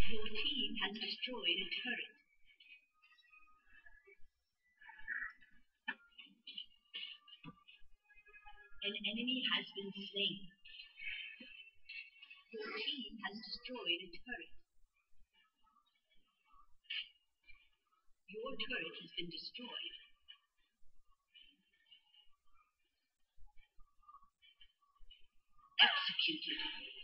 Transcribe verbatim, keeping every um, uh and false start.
Your team has destroyed a turret. An enemy has been slain. Your team has destroyed a turret. Your turret has been destroyed. Executed.